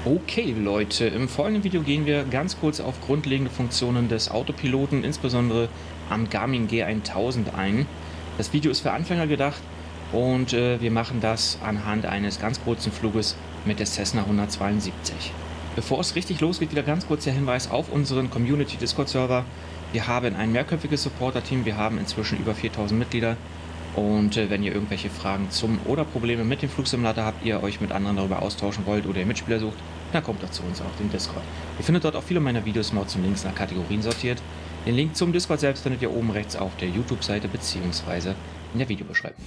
Okay, Leute, im folgenden Video gehen wir ganz kurz auf grundlegende Funktionen des Autopiloten, insbesondere am Garmin G1000 ein. Das Video ist für Anfänger gedacht und wir machen das anhand eines ganz kurzen Fluges mit der Cessna 172. Bevor es richtig losgeht, wieder ganz kurz der Hinweis auf unseren Community-Discord-Server. Wir haben ein mehrköpfiges Supporter-Team, wir haben inzwischen über 4000 Mitglieder. Und wenn ihr irgendwelche Fragen zum oder Probleme mit dem Flugsimulator habt, ihr euch mit anderen darüber austauschen wollt oder ihr Mitspieler sucht, dann kommt doch zu uns auf den Discord. Ihr findet dort auch viele meiner Videos, Mods und Links nach Kategorien sortiert. Den Link zum Discord selbst findet ihr oben rechts auf der YouTube-Seite bzw. in der Videobeschreibung.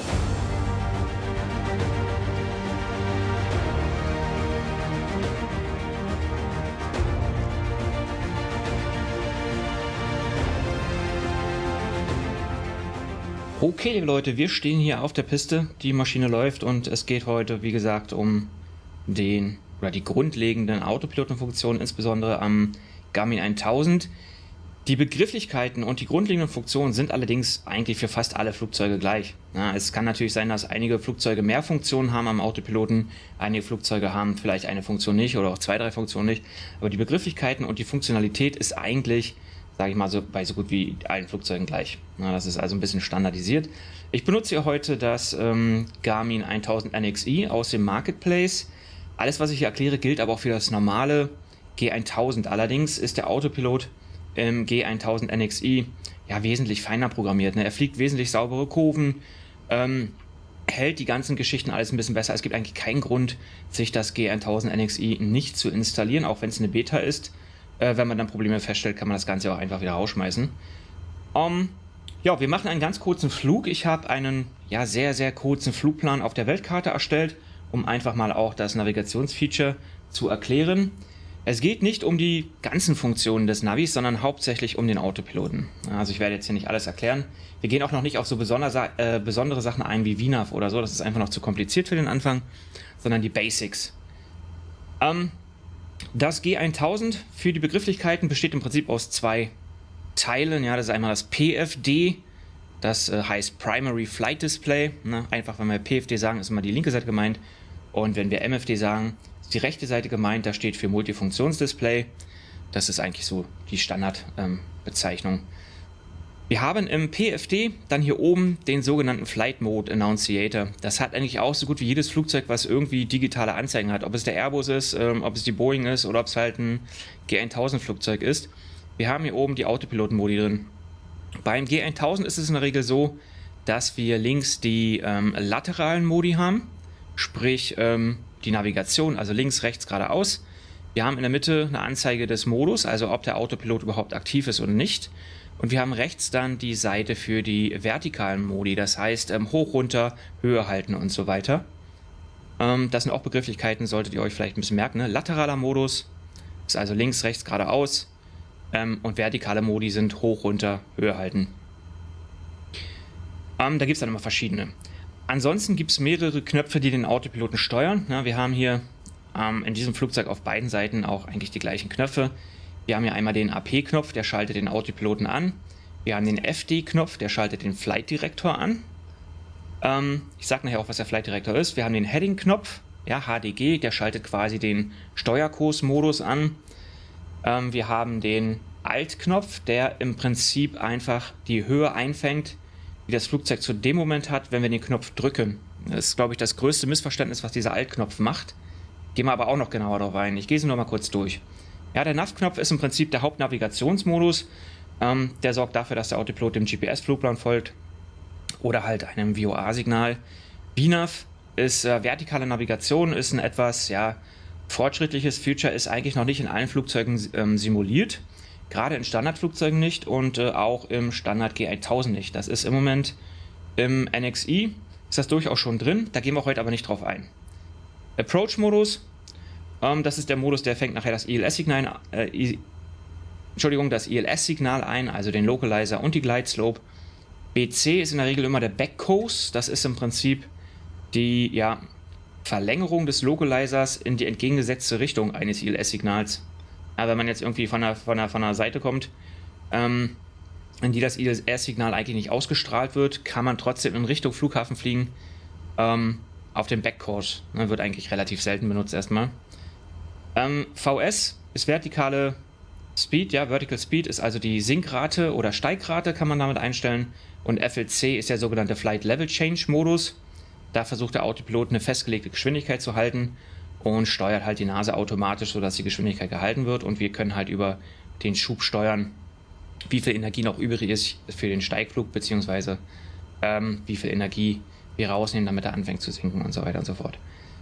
Okay, Leute, wir stehen hier auf der Piste, die Maschine läuft und es geht heute, wie gesagt, um die grundlegenden Autopilotenfunktionen, insbesondere am Garmin 1000. Die Begrifflichkeiten und die grundlegenden Funktionen sind allerdings eigentlich für fast alle Flugzeuge gleich. Ja, es kann natürlich sein, dass einige Flugzeuge mehr Funktionen haben am Autopiloten, einige Flugzeuge haben vielleicht eine Funktion nicht oder auch zwei, drei Funktionen nicht, aber die Begrifflichkeiten und die Funktionalität ist eigentlich, sage ich mal, so bei so gut wie allen Flugzeugen gleich. Ja, das ist also ein bisschen standardisiert. Ich benutze hier heute das Garmin 1000 NXi aus dem Marketplace. Alles, was ich hier erkläre, gilt aber auch für das normale G1000. Allerdings ist der Autopilot im G1000 NXi ja wesentlich feiner programmiert. Ne? Er fliegt wesentlich saubere Kurven, hält die ganzen Geschichten alles ein bisschen besser. Es gibt eigentlich keinen Grund, sich das G1000 NXi nicht zu installieren, auch wenn es eine Beta ist. Wenn man dann Probleme feststellt, kann man das Ganze auch einfach wieder rausschmeißen. Ja, wir machen einen ganz kurzen Flug. Ich habe einen sehr, sehr kurzen Flugplan auf der Weltkarte erstellt, um einfach mal auch das Navigationsfeature zu erklären. Es geht nicht um die ganzen Funktionen des Navis, sondern hauptsächlich um den Autopiloten. Also ich werde jetzt hier nicht alles erklären. Wir gehen auch noch nicht auf so besondere Sachen ein wie VNAV oder so. Das ist einfach noch zu kompliziert für den Anfang, sondern die Basics. Das G1000 für die Begrifflichkeiten besteht im Prinzip aus zwei Teilen. Ja, das ist einmal das PFD, das heißt Primary Flight Display. Ne? Einfach, wenn wir PFD sagen, ist immer die linke Seite gemeint. Und wenn wir MFD sagen, ist die rechte Seite gemeint. Da steht für Multifunktionsdisplay. Das ist eigentlich so die Standardbezeichnung. Wir haben im PFD dann hier oben den sogenannten Flight Mode Annunciator. Das hat eigentlich auch so gut wie jedes Flugzeug, was irgendwie digitale Anzeigen hat. Ob es der Airbus ist, ob es die Boeing ist oder ob es halt ein G1000 Flugzeug ist. Wir haben hier oben die Autopiloten-Modi drin. Beim G1000 ist es in der Regel so, dass wir links die lateralen Modi haben, sprich die Navigation, also links, rechts, geradeaus. Wir haben in der Mitte eine Anzeige des Modus, also ob der Autopilot überhaupt aktiv ist oder nicht. Und wir haben rechts dann die Seite für die vertikalen Modi, das heißt hoch, runter, Höhe halten und so weiter. Das sind auch Begrifflichkeiten, solltet ihr euch vielleicht ein bisschen merken. Ne? Lateraler Modus ist also links, rechts, geradeaus. Und vertikale Modi sind hoch, runter, Höhe halten. Da gibt es dann immer verschiedene. Ansonsten gibt es mehrere Knöpfe, die den Autopiloten steuern. Ja, wir haben hier in diesem Flugzeug auf beiden Seiten auch eigentlich die gleichen Knöpfe. Wir haben hier einmal den AP-Knopf, der schaltet den Autopiloten an. Wir haben den FD-Knopf, der schaltet den Flight Director an. Ich sage nachher auch, was der Flight Director ist. Wir haben den Heading-Knopf, ja, HDG, der schaltet quasi den Steuerkurs-Modus an. Wir haben den Alt-Knopf, der im Prinzip einfach die Höhe einfängt, die das Flugzeug zu dem Moment hat, wenn wir den Knopf drücken. Das ist, glaube ich, das größte Missverständnis, was dieser Alt-Knopf macht. Gehen wir aber auch noch genauer darauf ein. Ich gehe sie noch mal kurz durch. Ja, der Nav-Knopf ist im Prinzip der Hauptnavigationsmodus. Der sorgt dafür, dass der Autopilot dem GPS-Flugplan folgt oder halt einem VOA-Signal. VNAV ist vertikale Navigation, ist ein etwas fortschrittliches Feature, ist eigentlich noch nicht in allen Flugzeugen simuliert. Gerade in Standardflugzeugen nicht und auch im Standard G1000 nicht. Das ist im Moment im NXi, ist das durchaus schon drin. Da gehen wir heute aber nicht drauf ein. Approach-Modus. Das ist der Modus, der fängt nachher das ILS-Signal ein, also den Localizer und die Glide Slope. BC ist in der Regel immer der Backcoast. Das ist im Prinzip die Verlängerung des Localizers in die entgegengesetzte Richtung eines ILS-Signals. Ja, wenn man jetzt irgendwie von der Seite kommt, in die das ILS-Signal eigentlich nicht ausgestrahlt wird, kann man trotzdem in Richtung Flughafen fliegen. Auf dem Backcourse. Wird eigentlich relativ selten benutzt erstmal. VS ist vertikale Speed, ja, Vertical Speed ist also die Sinkrate oder Steigrate, kann man damit einstellen. Und FLC ist der sogenannte Flight Level Change Modus. Da versucht der Autopilot eine festgelegte Geschwindigkeit zu halten und steuert halt die Nase automatisch, sodass die Geschwindigkeit gehalten wird. Und wir können halt über den Schub steuern, wie viel Energie noch übrig ist für den Steigflug, beziehungsweise wie viel Energie wir rausnehmen, damit er anfängt zu sinken und so weiter und so fort.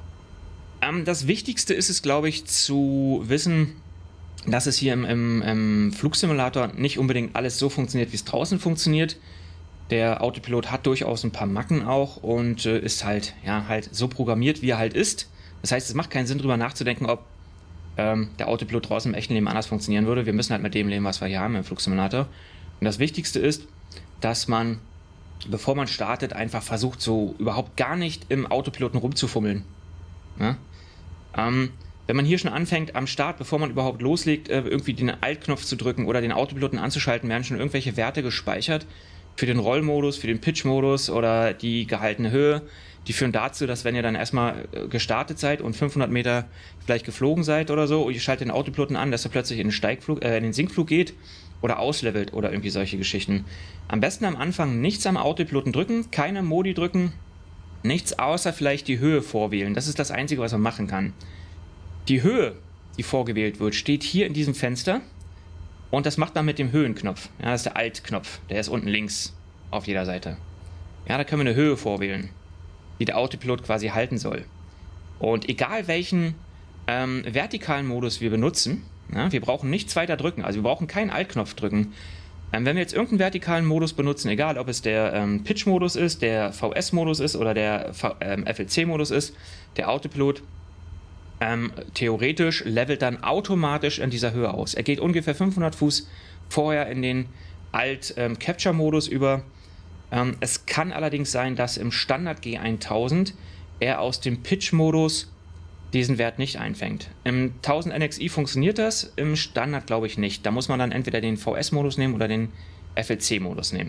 Das Wichtigste ist es, glaube ich, zu wissen, dass es hier im Flugsimulator nicht unbedingt alles so funktioniert, wie es draußen funktioniert. Der Autopilot hat durchaus ein paar Macken auch und ist halt, ja, halt so programmiert, wie er halt ist. Das heißt, es macht keinen Sinn, darüber nachzudenken, ob der Autopilot draußen im echten Leben anders funktionieren würde. Wir müssen halt mit dem leben, was wir hier haben im Flugsimulator. Und das Wichtigste ist, dass man, bevor man startet, einfach versucht, so überhaupt gar nicht im Autopiloten rumzufummeln. Ja? Wenn man hier schon anfängt am Start, bevor man überhaupt loslegt, irgendwie den Alt-Knopf zu drücken oder den Autopiloten anzuschalten, werden schon irgendwelche Werte gespeichert für den Rollmodus, für den Pitch-Modus oder die gehaltene Höhe. Die führen dazu, dass wenn ihr dann erstmal gestartet seid und 500 Meter vielleicht geflogen seid oder so, und ihr schaltet den Autopiloten an, dass er plötzlich in den Sinkflug geht oder auslevelt oder irgendwie solche Geschichten. Am besten am Anfang nichts am Autopiloten drücken, keine Modi drücken, nichts außer vielleicht die Höhe vorwählen. Das ist das Einzige, was man machen kann. Die Höhe, die vorgewählt wird, steht hier in diesem Fenster und das macht man mit dem Höhenknopf. Ja, das ist der Alt-Knopf, der ist unten links auf jeder Seite. Ja, da können wir eine Höhe vorwählen, die der Autopilot quasi halten soll. Und egal welchen vertikalen Modus wir benutzen, ja, wir brauchen nichts weiter drücken, also wir brauchen keinen Alt-Knopf drücken. Wenn wir jetzt irgendeinen vertikalen Modus benutzen, egal ob es der Pitch-Modus ist, der VS-Modus ist oder der FLC-Modus ist, der Autopilot theoretisch levelt dann automatisch in dieser Höhe aus. Er geht ungefähr 500 Fuß vorher in den Alt-Capture-Modus über. Es kann allerdings sein, dass im Standard G1000 er aus dem Pitch-Modus diesen Wert nicht einfängt. Im 1000 NXI funktioniert das, im Standard glaube ich nicht. Da muss man dann entweder den VS-Modus nehmen oder den FLC-Modus nehmen.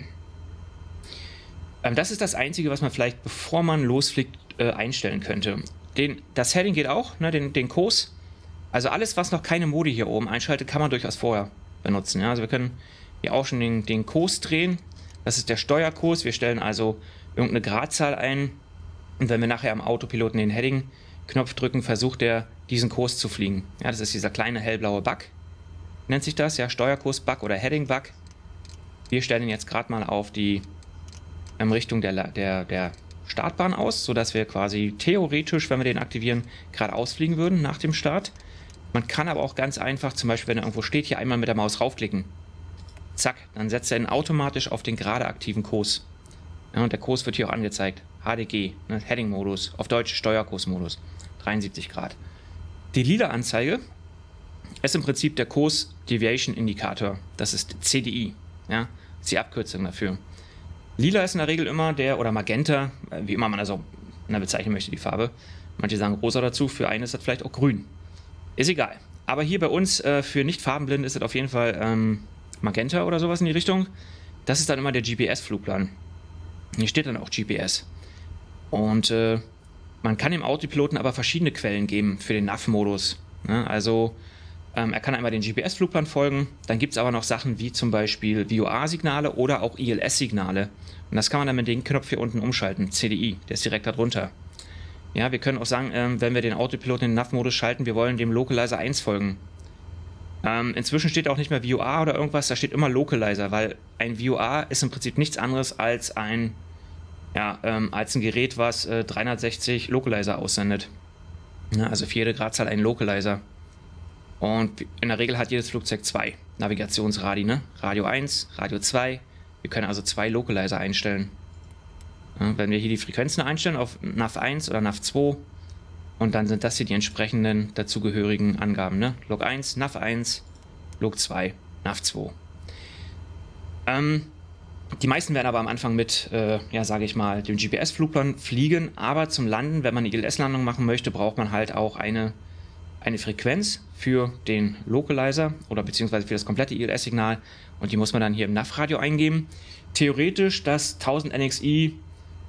Das ist das Einzige, was man vielleicht, bevor man losfliegt, einstellen könnte. Das Heading geht auch, ne, den Kurs. Also alles, was noch keine Modi hier oben einschaltet, kann man durchaus vorher benutzen. Ja? Also wir können hier auch schon den Kurs drehen. Das ist der Steuerkurs. Wir stellen also irgendeine Gradzahl ein. Und wenn wir nachher am Autopiloten den Heading-Knopf drücken, versucht er, diesen Kurs zu fliegen. Ja, das ist dieser kleine hellblaue Bug. Nennt sich das, ja, Steuerkurs-Bug oder Heading-Bug. Wir stellen ihn jetzt gerade mal auf die Richtung der Startbahn aus, sodass wir quasi theoretisch, wenn wir den aktivieren, geradeaus fliegen würden nach dem Start. Man kann aber auch ganz einfach, zum Beispiel wenn er irgendwo steht, hier einmal mit der Maus raufklicken. Zack, dann setzt er ihn automatisch auf den gerade aktiven Kurs. Ja, und der Kurs wird hier auch angezeigt. HDG, ne, Heading-Modus, auf Deutsch Steuerkursmodus, 73 Grad. Die lila Anzeige ist im Prinzip der Kurs Deviation Indikator. Das ist CDI, ja, ist die Abkürzung dafür. Lila ist in der Regel immer oder Magenta, wie immer man also bezeichnen möchte, die Farbe. Manche sagen rosa dazu, für einen ist das vielleicht auch grün. Ist egal. Aber hier bei uns für nicht farbenblind ist das auf jeden Fall Magenta oder sowas in die Richtung. Das ist dann immer der GPS-Flugplan. Hier steht dann auch GPS. Und man kann dem Autopiloten aber verschiedene Quellen geben für den NAV-Modus. Ja, also er kann einmal den GPS-Flugplan folgen, dann gibt es aber noch Sachen wie zum Beispiel VOA-Signale oder auch ILS-Signale. Und das kann man dann mit dem Knopf hier unten umschalten, CDI, der ist direkt darunter. Ja, wir können auch sagen, wenn wir den Autopiloten in den NAV-Modus schalten, wir wollen dem Localizer 1 folgen. Inzwischen steht auch nicht mehr VOA oder irgendwas, da steht immer Localizer, weil ein VOA ist im Prinzip nichts anderes als ein Gerät, was 360 Localizer aussendet. Ja, also für jede Gradzahl ein Localizer. Und in der Regel hat jedes Flugzeug 2 Navigationsradi, ne? Radio 1, Radio 2. Wir können also 2 Localizer einstellen. Ja, wenn wir hier die Frequenzen einstellen auf NAV 1 oder NAV 2 und dann sind das hier die entsprechenden dazugehörigen Angaben, ne? Log 1, NAV 1, Log 2, NAV 2. Die meisten werden aber am Anfang mit, sage ich mal, dem GPS-Flugplan fliegen, aber zum Landen, wenn man eine ILS-Landung machen möchte, braucht man halt auch eine Frequenz für den Localizer oder beziehungsweise für das komplette ILS-Signal und die muss man dann hier im NAV-Radio eingeben. Theoretisch das 1000 NXI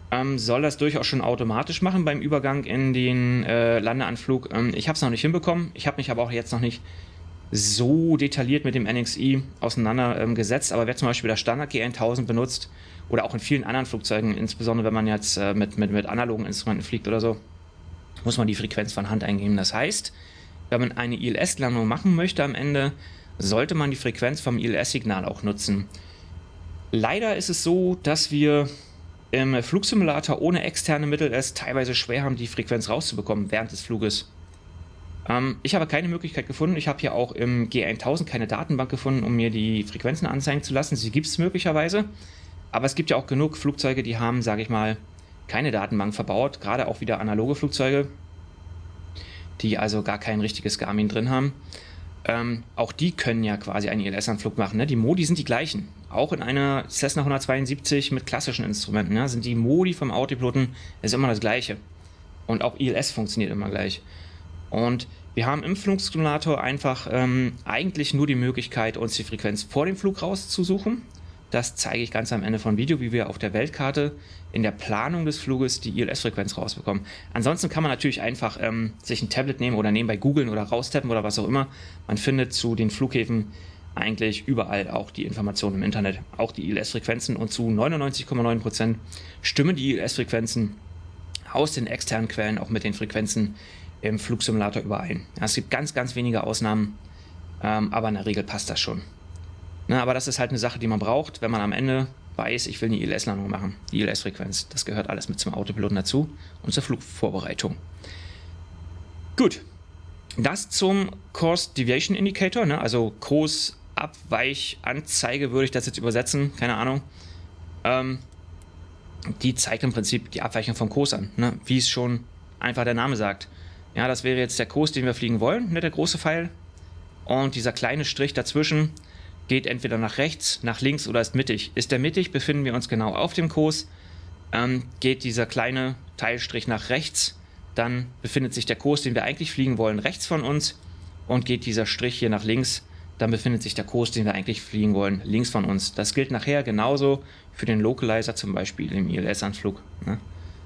soll das durchaus schon automatisch machen beim Übergang in den Landeanflug. Ich habe es noch nicht hinbekommen. Ich habe mich aber auch jetzt noch nicht so detailliert mit dem NXI auseinandergesetzt. Aber wer zum Beispiel das Standard G1000 benutzt oder auch in vielen anderen Flugzeugen, insbesondere wenn man jetzt mit analogen Instrumenten fliegt oder so, muss man die Frequenz von Hand eingeben. Das heißt, wenn man eine ILS-Landung machen möchte am Ende, sollte man die Frequenz vom ILS-Signal auch nutzen. Leider ist es so, dass wir im Flugsimulator ohne externe Mittel es teilweise schwer haben, die Frequenz rauszubekommen während des Fluges. Ich habe keine Möglichkeit gefunden. Ich habe hier auch im G1000 keine Datenbank gefunden, um mir die Frequenzen anzeigen zu lassen. Sie gibt es möglicherweise, aber es gibt ja auch genug Flugzeuge, die haben, sage ich mal, keine Datenbank verbaut. Gerade auch wieder analoge Flugzeuge, die also gar kein richtiges Garmin drin haben. Auch die können ja quasi einen ILS-Anflug machen. Ne? Die Modi sind die gleichen. Auch in einer Cessna 172 mit klassischen Instrumenten, ne? Sind die Modi vom Autopiloten ist immer das gleiche. Und auch ILS funktioniert immer gleich. Und wir haben im Flugsimulator einfach eigentlich nur die Möglichkeit, uns die Frequenz vor dem Flug rauszusuchen. Das zeige ich ganz am Ende vom Video, wie wir auf der Weltkarte in der Planung des Fluges die ILS-Frequenz rausbekommen. Ansonsten kann man natürlich einfach sich ein Tablet nehmen oder nebenbei googeln oder raustappen oder was auch immer. Man findet zu den Flughäfen eigentlich überall auch die Informationen im Internet, auch die ILS-Frequenzen, und zu 99,9% stimmen die ILS-Frequenzen aus den externen Quellen auch mit den Frequenzen im Flugsimulator überein. Ja, es gibt ganz, ganz wenige Ausnahmen, aber in der Regel passt das schon. Na, aber das ist halt eine Sache, die man braucht, wenn man am Ende weiß, ich will eine ILS-Landung machen. Die ILS-Frequenz, das gehört alles mit zum Autopiloten dazu und zur Flugvorbereitung. Gut, das zum Course Deviation Indicator, ne? Also Kursabweichanzeige würde ich das jetzt übersetzen, keine Ahnung. Die zeigt im Prinzip die Abweichung vom Kurs an, ne? Wie es schon einfach der Name sagt. Ja, das wäre jetzt der Kurs, den wir fliegen wollen, ne? Der große Pfeil. Und dieser kleine Strich dazwischen geht entweder nach rechts, nach links oder ist mittig. Ist der mittig, befinden wir uns genau auf dem Kurs. Geht dieser kleine Teilstrich nach rechts, dann befindet sich der Kurs, den wir eigentlich fliegen wollen, rechts von uns. Und geht dieser Strich hier nach links, dann befindet sich der Kurs, den wir eigentlich fliegen wollen, links von uns. Das gilt nachher genauso für den Localizer, zum Beispiel im ILS-Anflug. Ne?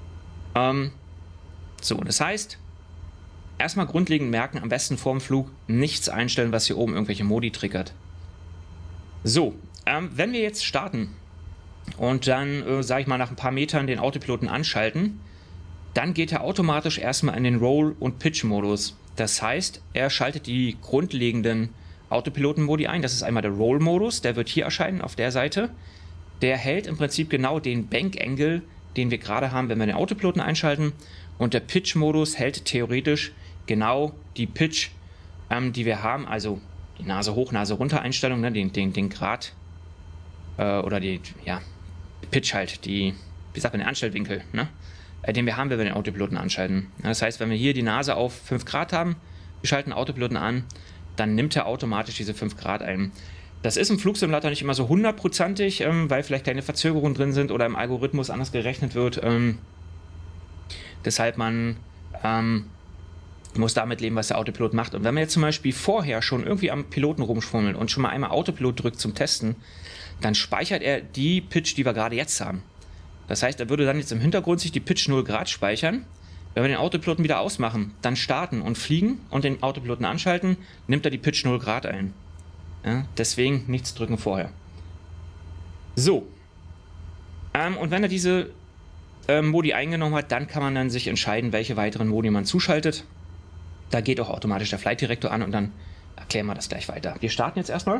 So, das heißt, erstmal grundlegend merken, am besten vorm Flug nichts einstellen, was hier oben irgendwelche Modi triggert. So, wenn wir jetzt starten und dann, sage ich mal, nach ein paar Metern den Autopiloten anschalten, dann geht er automatisch erstmal in den Roll- und Pitch-Modus. Das heißt, er schaltet die grundlegenden Autopiloten-Modi ein. Das ist einmal der Roll-Modus, der wird hier erscheinen auf der Seite. Der hält im Prinzip genau den Bank-Angle, den wir gerade haben, wenn wir den Autopiloten einschalten. Und der Pitch-Modus hält theoretisch genau die Pitch, die wir haben, also die Nase hoch, Nase runter Einstellung, ne, den Grad oder die Pitch halt, wie sagt man, den Anstellwinkel, ne, den wir haben, wenn wir den Autopiloten anschalten. Ja, das heißt, wenn wir hier die Nase auf 5 Grad haben, wir schalten den Autopiloten an, dann nimmt er automatisch diese 5 Grad ein. Das ist im Flugsimulator nicht immer so hundertprozentig, weil vielleicht kleine Verzögerungen drin sind oder im Algorithmus anders gerechnet wird. Deshalb man muss damit leben, was der Autopilot macht. Und wenn man jetzt zum Beispiel vorher schon irgendwie am Piloten rumschwummelt und schon mal einmal Autopilot drückt zum Testen, dann speichert er die Pitch, die wir gerade jetzt haben. Das heißt, er würde dann jetzt im Hintergrund sich die Pitch 0 Grad speichern. Wenn wir den Autopiloten wieder ausmachen, dann starten und fliegen und den Autopiloten anschalten, nimmt er die Pitch 0 Grad ein. Ja, deswegen nichts drücken vorher. So. Und wenn er diese Modi eingenommen hat, dann kann man dann sich entscheiden, welche weiteren Modi man zuschaltet. Da geht auch automatisch der Flight Director an und dann erklären wir das gleich weiter. Wir starten jetzt erstmal.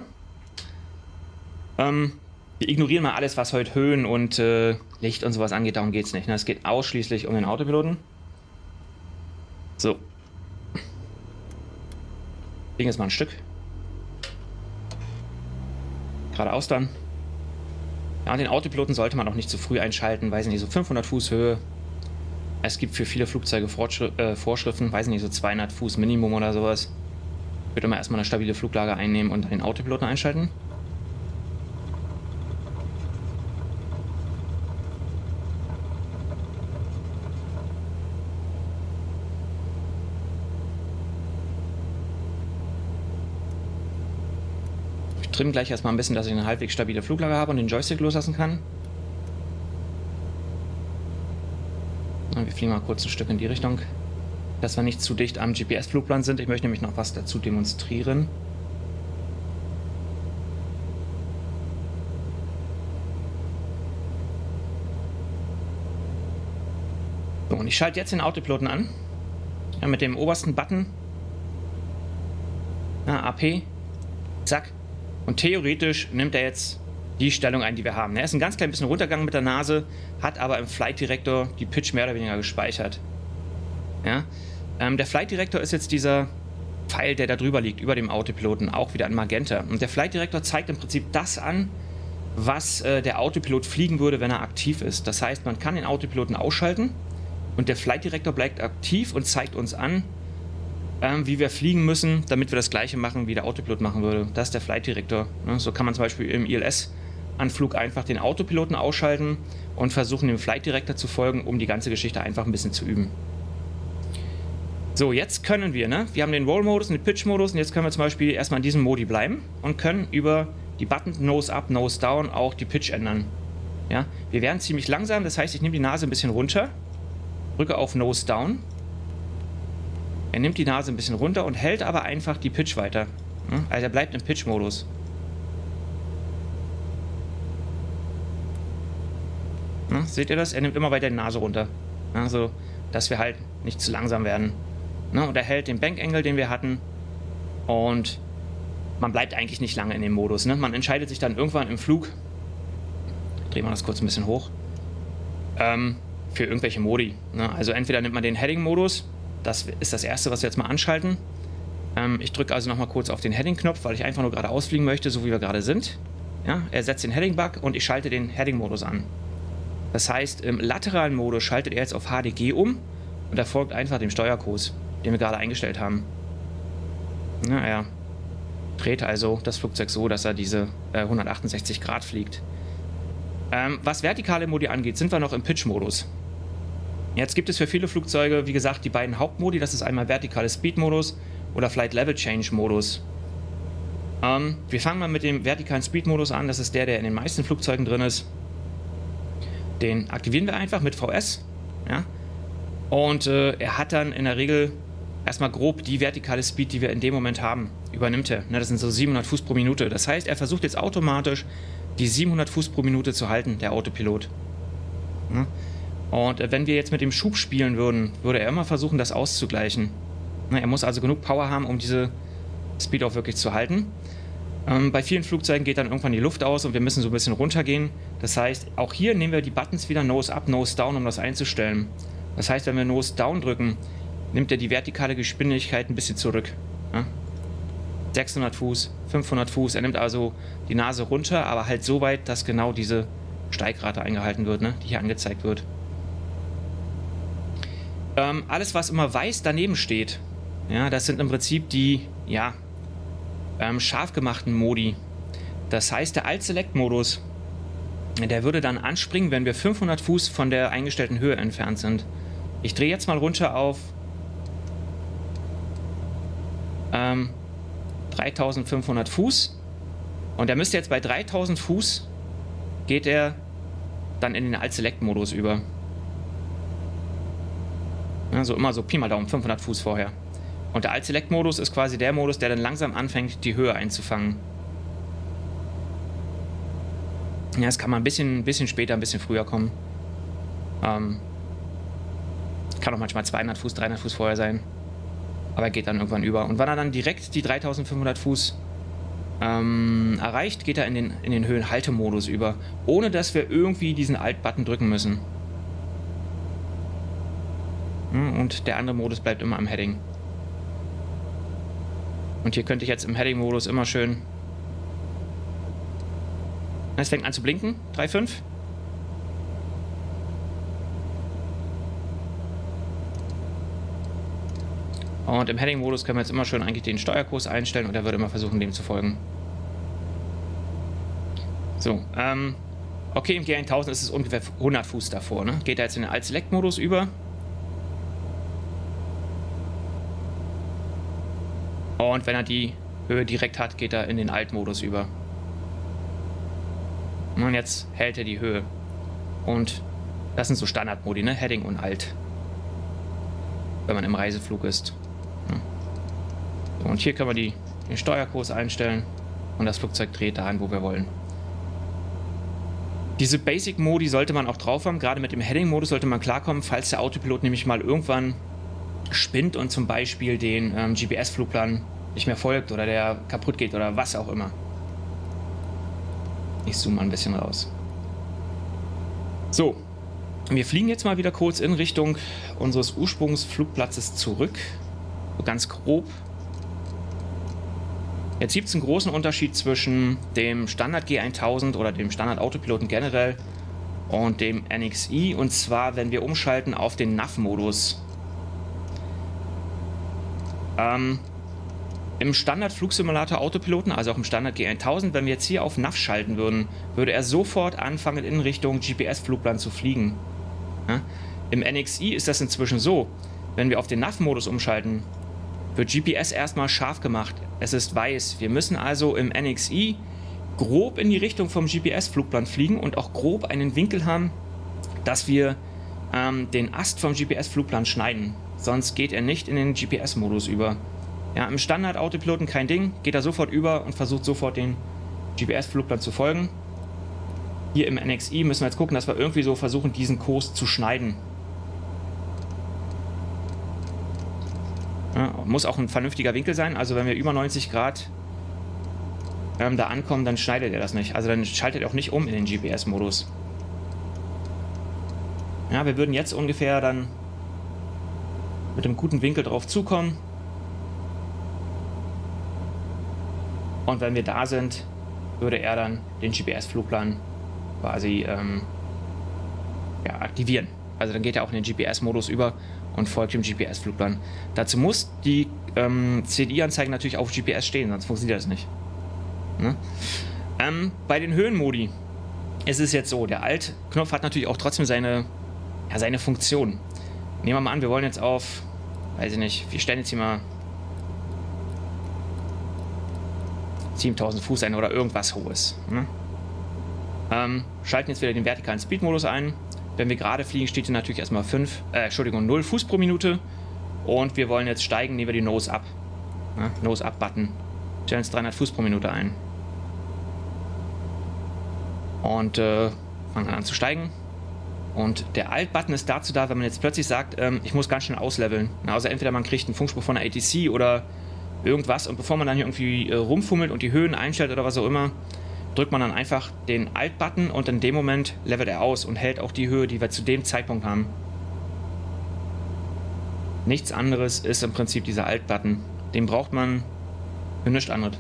Wir ignorieren mal alles, was heute Höhen und Licht und sowas angeht, darum geht es nicht. Ne? Es geht ausschließlich um den Autopiloten. So. Fliegen jetzt mal ein Stück. Geradeaus dann. Ja, und den Autopiloten sollte man auch nicht zu früh einschalten, weiß nicht, so 500 Fuß Höhe. Es gibt für viele Flugzeuge Vorschriften, weiß nicht, so 200 Fuß Minimum oder sowas. Ich würde immer erstmal eine stabile Fluglage einnehmen und den Autopiloten einschalten. Ich trimme gleich erstmal ein bisschen, dass ich eine halbwegs stabile Fluglage habe und den Joystick loslassen kann. wir fliegen mal kurz ein Stück in die Richtung, dass wir nicht zu dicht am GPS-Flugplan sind. Ich möchte nämlich noch was dazu demonstrieren. So, und ich schalte jetzt den Autopiloten an. Ja, mit dem obersten Button. Ja, AP. Zack. Und theoretisch nimmt er jetzt die Stellung ein, die wir haben. Er ist ein ganz klein bisschen runtergegangen mit der Nase, hat aber im Flight Director die Pitch mehr oder weniger gespeichert. Ja? Der Flight Director ist jetzt dieser Pfeil, der da drüber liegt, über dem Autopiloten, auch wieder ein Magenta. Und der Flight Director zeigt im Prinzip das an, was der Autopilot fliegen würde, wenn er aktiv ist. Das heißt, man kann den Autopiloten ausschalten und der Flight Director bleibt aktiv und zeigt uns an, wie wir fliegen müssen, damit wir das gleiche machen, wie der Autopilot machen würde. Das ist der Flight Director. So kann man zum Beispiel im ILS-Anflug einfach den Autopiloten ausschalten und versuchen, dem Flight Director zu folgen, um die ganze Geschichte einfach ein bisschen zu üben. So, jetzt können wir, wir haben den Roll-Modus und den Pitch-Modus und jetzt können wir zum Beispiel erstmal in diesem Modi bleiben und können über die Buttons Nose Up, Nose Down auch die Pitch ändern. Ja? Wir werden ziemlich langsam, das heißt, ich nehme die Nase ein bisschen runter, drücke auf Nose Down. Er nimmt die Nase ein bisschen runter und hält aber einfach die Pitch weiter. Also er bleibt im Pitch-Modus. Seht ihr das? Er nimmt immer weiter die Nase runter. Also, dass wir halt nicht zu langsam werden. Und er hält den Bank-Angle, den wir hatten. Und man bleibt eigentlich nicht lange in dem Modus. Man entscheidet sich dann irgendwann im Flug, drehen wir das kurz ein bisschen hoch, für irgendwelche Modi. Also entweder nimmt man den Heading-Modus. Das ist das erste, was wir jetzt mal anschalten. Ich drücke also nochmal kurz auf den Heading-Knopf, weil ich einfach nur gerade ausfliegen möchte, so wie wir gerade sind. Ja, er setzt den Heading-Bug und ich schalte den Heading-Modus an. Das heißt, im lateralen Modus schaltet er jetzt auf HDG um und er folgt einfach dem Steuerkurs, den wir gerade eingestellt haben. Ja, er dreht also das Flugzeug so, dass er diese 168 Grad fliegt. Was vertikale Modi angeht, sind wir noch im Pitch-Modus. Jetzt gibt es für viele Flugzeuge, wie gesagt, die beiden Hauptmodi. Das ist einmal vertikale Speed-Modus oder Flight Level Change-Modus. Wir fangen mal mit dem vertikalen Speed-Modus an. Das ist der in den meisten Flugzeugen drin ist. Den aktivieren wir einfach mit VS. Ja? Und er hat dann in der Regel erstmal grob die vertikale Speed, die wir in dem Moment haben, übernimmt er. Das sind so 700 Fuß pro Minute. Das heißt, er versucht jetzt automatisch die 700 Fuß pro Minute zu halten, der Autopilot. Ja? Und wenn wir jetzt mit dem Schub spielen würden, würde er immer versuchen, das auszugleichen. Er muss also genug Power haben, um diese Speed auch wirklich zu halten. Bei vielen Flugzeugen geht dann irgendwann die Luft aus und wir müssen so ein bisschen runtergehen. Das heißt, auch hier nehmen wir die Buttons wieder Nose Up, Nose Down, um das einzustellen. Das heißt, wenn wir Nose Down drücken, nimmt er die vertikale Geschwindigkeit ein bisschen zurück. 600 Fuß, 500 Fuß. Er nimmt also die Nase runter, aber halt so weit, dass genau diese Steigrate eingehalten wird, die hier angezeigt wird. Alles, was immer weiß daneben steht, ja, das sind im Prinzip die scharf gemachten Modi. Das heißt, der Alt-Select-Modus, der würde dann anspringen, wenn wir 500 Fuß von der eingestellten Höhe entfernt sind. Ich drehe jetzt mal runter auf 3500 Fuß und er müsste jetzt bei 3000 Fuß, geht er dann in den Alt-Select-Modus über. Also immer so Pi mal Daumen, 500 Fuß vorher. Und der Alt-Select-Modus ist quasi der Modus, der dann langsam anfängt, die Höhe einzufangen. Ja, das kann man ein bisschen später, ein bisschen früher kommen. Kann auch manchmal 200 Fuß, 300 Fuß vorher sein. Aber er geht dann irgendwann über. Und wenn er dann direkt die 3500 Fuß erreicht, geht er in den Höhenhaltemodus über. Ohne dass wir irgendwie diesen Alt-Button drücken müssen. Und der andere Modus bleibt immer am Heading. Und hier könnte ich jetzt im Heading-Modus immer schön... Es fängt an zu blinken. 3,5. Und im Heading-Modus können wir jetzt immer schön eigentlich den Steuerkurs einstellen und er würde immer versuchen, dem zu folgen. So, okay, im G1000 ist es ungefähr 100 Fuß davor. Geht er jetzt in den Alt-Select-Modus über. Und wenn er die Höhe direkt hat, geht er in den Alt-Modus über. Und jetzt hält er die Höhe. Und das sind so Standardmodi, Heading und Alt. wenn man im Reiseflug ist. Ja. So, und hier können wir den Steuerkurs einstellen und das Flugzeug dreht dahin, wo wir wollen. Diese Basic-Modi sollte man auch drauf haben. Gerade mit dem Heading-Modus sollte man klarkommen, falls der Autopilot nämlich mal irgendwann spinnt und zum Beispiel den GPS-Flugplan nicht mehr folgt oder der kaputt geht oder was auch immer. Ich zoome mal ein bisschen raus. So, wir fliegen jetzt mal wieder kurz in Richtung unseres Ursprungsflugplatzes zurück. So ganz grob. Jetzt gibt es einen großen Unterschied zwischen dem Standard G1000 oder dem Standard Autopiloten generell und dem NXI. Und zwar, wenn wir umschalten auf den NAV-Modus. Im Standard Flugsimulator Autopiloten, also auch im Standard G1000, wenn wir jetzt hier auf NAV schalten würden, würde er sofort anfangen, in Richtung GPS-Flugplan zu fliegen. Ja? Im NXI ist das inzwischen so, wenn wir auf den NAV-Modus umschalten, wird GPS erstmal scharf gemacht. Es ist weiß. Wir müssen also im NXI grob in die Richtung vom GPS-Flugplan fliegen und auch grob einen Winkel haben, dass wir den Ast vom GPS-Flugplan schneiden. Sonst geht er nicht in den GPS-Modus über. Ja, im Standard-Autopiloten kein Ding, geht er sofort über und versucht sofort den GPS-Flugplan zu folgen. Hier im NXI müssen wir jetzt gucken, dass wir irgendwie so versuchen, diesen Kurs zu schneiden. Ja, muss auch ein vernünftiger Winkel sein, also wenn wir über 90 Grad da ankommen, dann schneidet er das nicht. Also dann schaltet er auch nicht um in den GPS-Modus. Ja, wir würden jetzt ungefähr dann mit einem guten Winkel drauf zukommen. Und wenn wir da sind, würde er dann den GPS-Flugplan quasi ja, aktivieren. Also dann geht er auch in den GPS-Modus über und folgt dem GPS-Flugplan. Dazu muss die CDI-Anzeige natürlich auf GPS stehen, sonst funktioniert das nicht. Ne? Bei den Höhenmodi ist es jetzt so, der Alt-Knopf hat natürlich auch trotzdem seine Funktion. Nehmen wir mal an, wir wollen jetzt auf, weiß ich nicht, wir stellen jetzt hier mal 7000 Fuß ein oder irgendwas Hohes. Ne? Schalten jetzt wieder den vertikalen Speed-Modus ein. Wenn wir gerade fliegen, steht hier natürlich erstmal 0 Fuß pro Minute. Und wir wollen jetzt steigen, nehmen wir die Nose-Up. Ja, Nose-Up-Button. Stellen jetzt 300 Fuß pro Minute ein. Und fangen an zu steigen. Und der Alt-Button ist dazu da, wenn man jetzt plötzlich sagt, ich muss ganz schnell ausleveln. Also entweder man kriegt einen Funkspruch von der ATC oder irgendwas. Und bevor man dann hier irgendwie rumfummelt und die Höhen einstellt oder was auch immer, drückt man dann einfach den Alt-Button und in dem Moment levelt er aus und hält auch die Höhe, die wir zu dem Zeitpunkt haben. Nichts anderes ist im Prinzip dieser Alt-Button. Den braucht man für nichts anderes.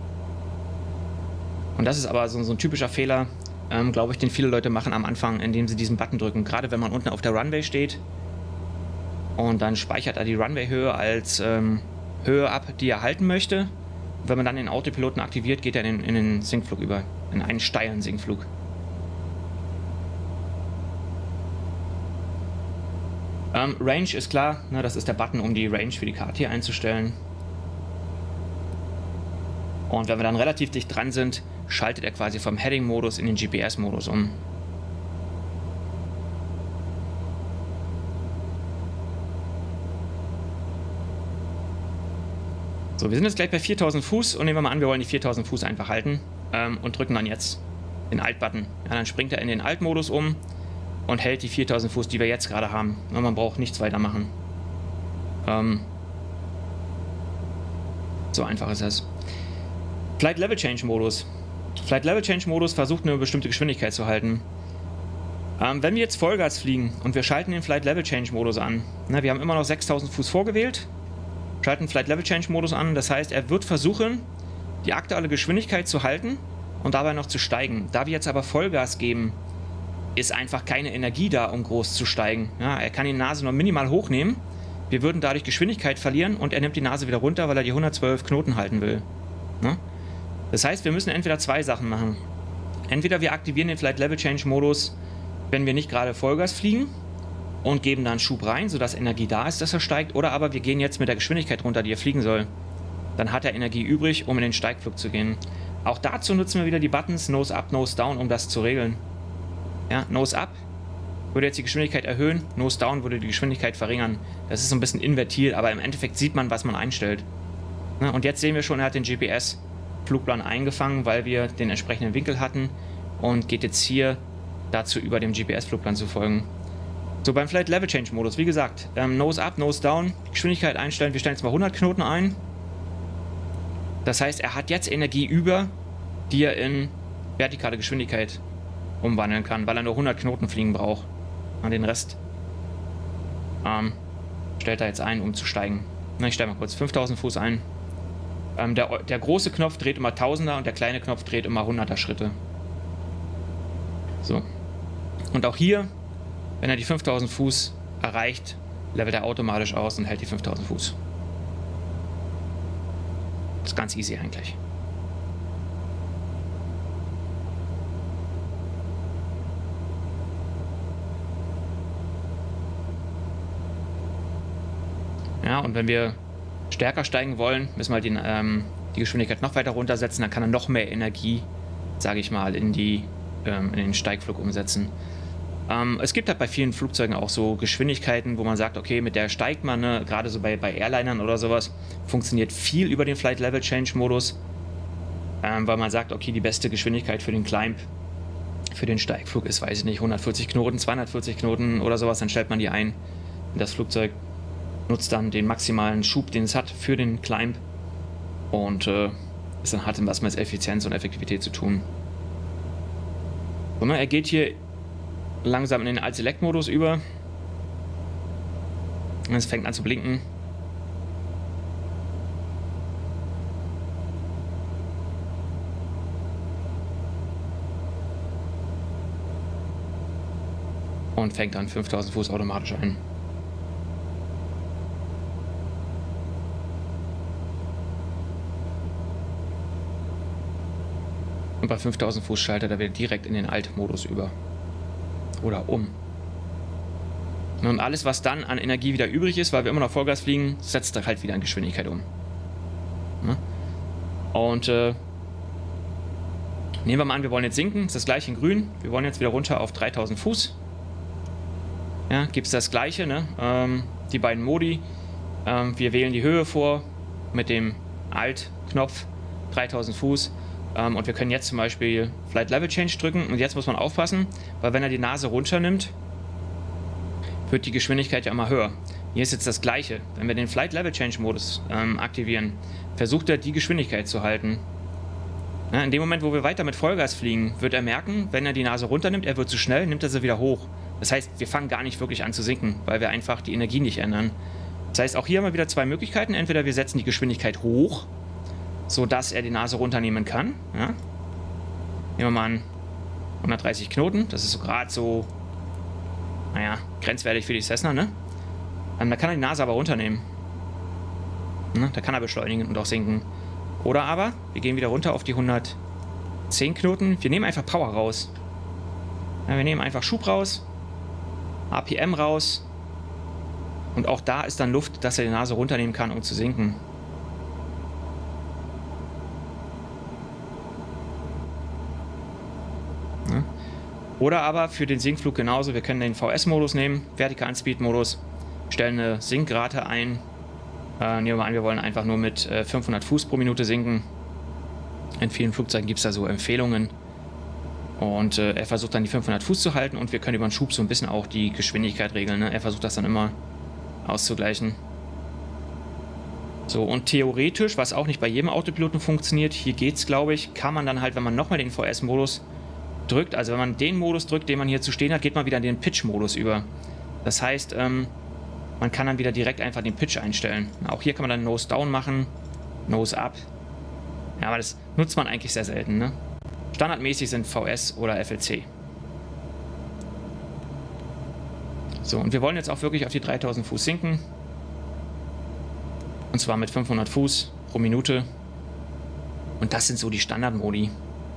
Und das ist aber so ein typischer Fehler, glaube ich, den viele Leute machen am Anfang, indem sie diesen Button drücken. Gerade wenn man unten auf der Runway steht und dann speichert er die Runway-Höhe als Höhe ab, die er halten möchte. Wenn man dann den Autopiloten aktiviert, geht er in den Sinkflug über. In einen steilen Sinkflug. Range ist klar, ne, das ist der Button, um die Range für die Karte hier einzustellen. Und wenn wir dann relativ dicht dran sind, schaltet er quasi vom Heading-Modus in den GPS-Modus um. So, wir sind jetzt gleich bei 4000 Fuß und nehmen wir mal an, wir wollen die 4000 Fuß einfach halten und drücken dann jetzt den Alt-Button. Ja, dann springt er in den Alt-Modus um und hält die 4000 Fuß, die wir jetzt gerade haben. Und man braucht nichts weiter machen. So einfach ist das. Flight Level Change Modus. Flight Level Change Modus versucht eine bestimmte Geschwindigkeit zu halten. Wenn wir jetzt Vollgas fliegen und wir schalten den Flight Level Change Modus an, wir haben immer noch 6000 Fuß vorgewählt, schalten Flight Level Change Modus an, das heißt, er wird versuchen, die aktuelle Geschwindigkeit zu halten und dabei noch zu steigen. Da wir jetzt aber Vollgas geben, ist einfach keine Energie da, um groß zu steigen. Ja, er kann die Nase nur minimal hochnehmen, wir würden dadurch Geschwindigkeit verlieren und er nimmt die Nase wieder runter, weil er die 112 Knoten halten will. Ja? Das heißt, wir müssen entweder zwei Sachen machen. Entweder wir aktivieren den Flight Level Change Modus, wenn wir nicht gerade Vollgas fliegen und geben da einen Schub rein, sodass Energie da ist, dass er steigt, oder aber wir gehen jetzt mit der Geschwindigkeit runter, die er fliegen soll. Dann hat er Energie übrig, um in den Steigflug zu gehen. Auch dazu nutzen wir wieder die Buttons Nose Up, Nose Down, um das zu regeln. Ja, Nose Up würde jetzt die Geschwindigkeit erhöhen, Nose Down würde die Geschwindigkeit verringern. Das ist so ein bisschen invertiert, aber im Endeffekt sieht man, was man einstellt. Ne? Und jetzt sehen wir schon, er hat den GPS-Flugplan eingefangen, weil wir den entsprechenden Winkel hatten und geht jetzt hier dazu über, dem GPS-Flugplan zu folgen. So, beim Flight Level Change Modus, wie gesagt, Nose Up, Nose Down, Geschwindigkeit einstellen. Wir stellen jetzt mal 100 Knoten ein. Das heißt, er hat jetzt Energie über, die er in vertikale Geschwindigkeit umwandeln kann, weil er nur 100 Knoten fliegen braucht. Und den Rest stellt er jetzt ein, um zu steigen. Na, ich stelle mal kurz 5000 Fuß ein. Der große Knopf dreht immer 1000er und der kleine Knopf dreht immer 100er Schritte. So. Und auch hier, wenn er die 5000 Fuß erreicht, levelt er automatisch aus und hält die 5000 Fuß. Das ist ganz easy eigentlich. Ja, und wenn wir stärker steigen wollen, müssen wir halt die Geschwindigkeit noch weiter runtersetzen. Dann kann er noch mehr Energie, sage ich mal, in den Steigflug umsetzen. Es gibt halt bei vielen Flugzeugen auch so Geschwindigkeiten, wo man sagt, okay, mit der steigt man, ne? Gerade so bei Airlinern oder sowas, funktioniert viel über den Flight Level Change Modus, weil man sagt, okay, die beste Geschwindigkeit für den Climb, für den Steigflug ist, weiß ich nicht, 140 Knoten, 240 Knoten oder sowas, dann stellt man die ein. Und das Flugzeug nutzt dann den maximalen Schub, den es hat für den Climb und es dann hat was mit Effizienz und Effektivität zu tun. Und er geht hier langsam in den Alt-Select-Modus über. Und es fängt an zu blinken. Und fängt dann 5000 Fuß automatisch ein. Und bei 5000 Fuß schaltet er wieder direkt in den Alt-Modus über. Oder um. Und alles, was dann an Energie wieder übrig ist, weil wir immer noch Vollgas fliegen, setzt er halt wieder in Geschwindigkeit um. Und nehmen wir mal an, wir wollen jetzt sinken. Das ist das gleiche in grün. Wir wollen jetzt wieder runter auf 3000 Fuß. Ja, gibt es das gleiche, ne? Die beiden Modi. Wir wählen die Höhe vor mit dem Alt-Knopf, 3000 Fuß. Und wir können jetzt zum Beispiel Flight Level Change drücken. Und jetzt muss man aufpassen, weil wenn er die Nase runternimmt, wird die Geschwindigkeit ja immer höher. Hier ist jetzt das gleiche. Wenn wir den Flight Level Change Modus aktivieren, versucht er die Geschwindigkeit zu halten. Ja, in dem Moment, wo wir weiter mit Vollgas fliegen, wird er merken, wenn er die Nase runternimmt, er wird zu schnell, nimmt er sie wieder hoch. Das heißt, wir fangen gar nicht wirklich an zu sinken, weil wir einfach die Energie nicht ändern. Das heißt, auch hier haben wir wieder zwei Möglichkeiten. Entweder wir setzen die Geschwindigkeit hoch, sodass er die Nase runternehmen kann. Ja. Nehmen wir mal an 130 Knoten. Das ist so gerade so, naja, grenzwertig für die Cessna, ne? Da kann er die Nase aber runternehmen. Ne? Da kann er beschleunigen und auch sinken. Oder aber, wir gehen wieder runter auf die 110 Knoten. Wir nehmen einfach Power raus. Ja, wir nehmen einfach Schub raus, APM raus. Und auch da ist dann Luft, dass er die Nase runternehmen kann, um zu sinken. Oder aber für den Sinkflug genauso, wir können den VS-Modus nehmen, vertikalen Speed-Modus, stellen eine Sinkrate ein. Nehmen wir mal an, wir wollen einfach nur mit 500 Fuß pro Minute sinken. In vielen Flugzeugen gibt es da so Empfehlungen. Und er versucht dann die 500 Fuß zu halten und wir können über den Schub so ein bisschen auch die Geschwindigkeit regeln. Ne? Er versucht das dann immer auszugleichen. So, und theoretisch, was auch nicht bei jedem Autopiloten funktioniert, hier geht es, glaube ich, kann man dann halt, wenn man nochmal den VS-Modus drückt, also wenn man den Modus drückt, den man hier zu stehen hat, geht man wieder in den Pitch-Modus über. Das heißt, man kann dann wieder direkt einfach den Pitch einstellen. Auch hier kann man dann Nose Down machen, Nose Up. Ja, aber das nutzt man eigentlich sehr selten, ne? Standardmäßig sind VS oder FLC. So, und wir wollen jetzt auch wirklich auf die 3000 Fuß sinken. Und zwar mit 500 Fuß pro Minute. Und das sind so die Standardmodi.